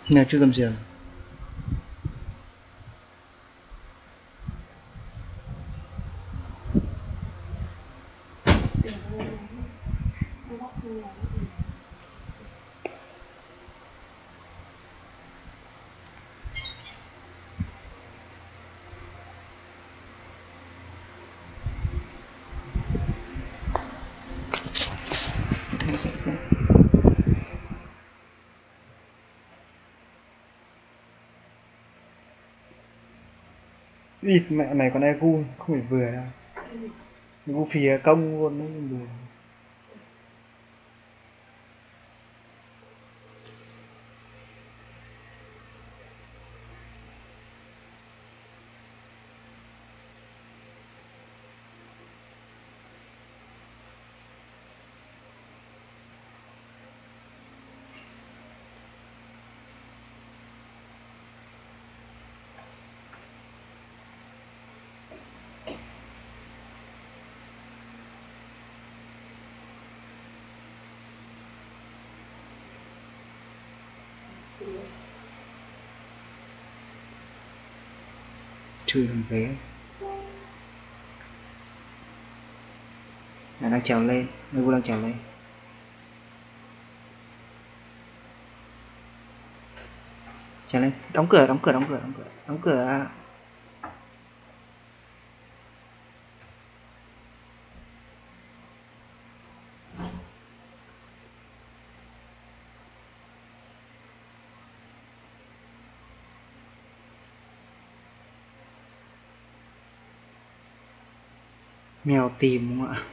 Nè chưa cầm giường. Địt mẹ mày còn egu không phải vừa đâu. Egu phía công luôn đấy vừa. Chửi thằng bé là đang trèo lên, egu đang trèo lên. Trèo lên, đóng cửa. Mèo tìm đúng không ạ?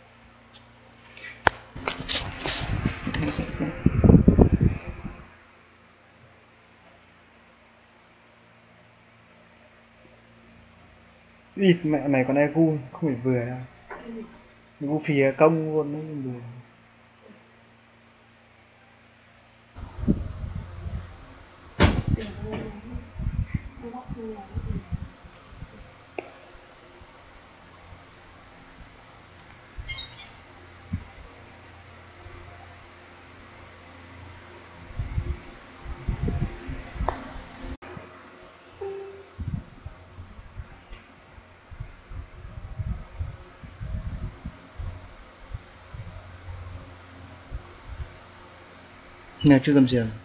Địt mẹ mày còn egu không phải vừa đâu. Egu phía công luôn đấy vừa. Nè chưa cầm giường.